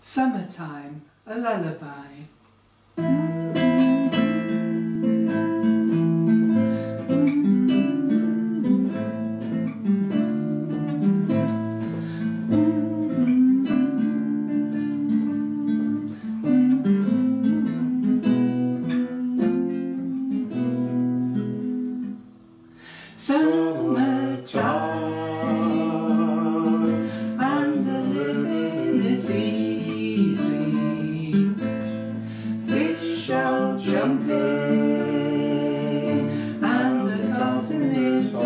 Summertime, a lullaby. Summertime, and the living is easy. Fish are jumping, and the cotton is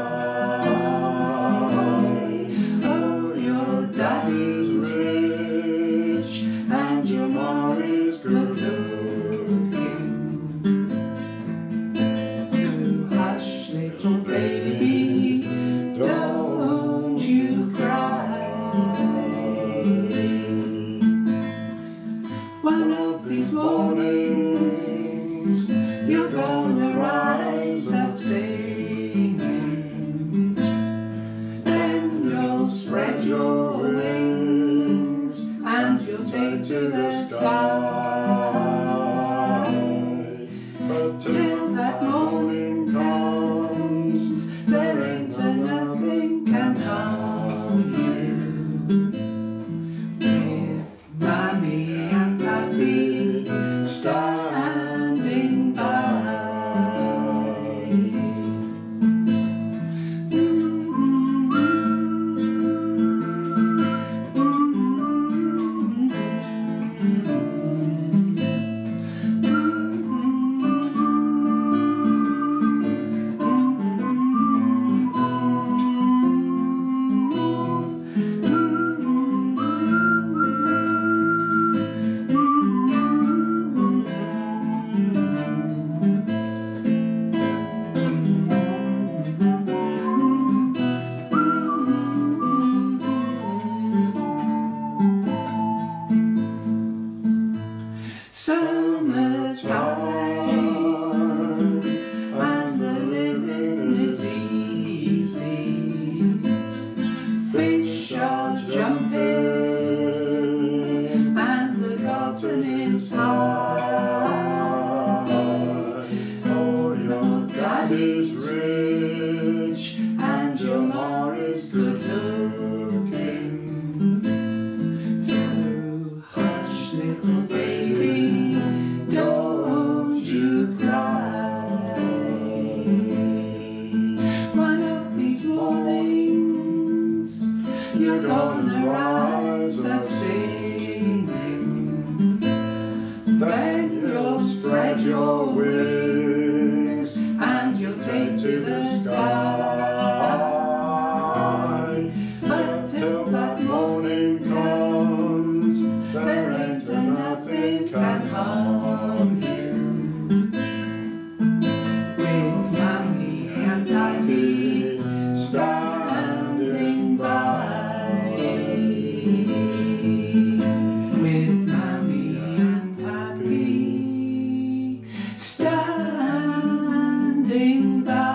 high. Oh, your daddy's rich, and your mom is good-lookin. So hush, little baby, don't you cry. One of these mornings you're gonna rise up singing. Then you'll spread your wings and you'll take to the sky. But till that morning comes, there ain't nothing can harm you. With mammy and pappy standing by. Summertime, and the living is easy. Fish are jumping, and the cotton is high. Oh, your daddy's rich, and your ma is good-lookin. So hush, little baby, don't you cry. One of these mornings you're gonna rise up singing. Then you'll spread your wings and you'll take to the sky. But till that morning comes, there ain't nothing can harm you. With mammy and pappy standing by. With mammy and pappy standing by.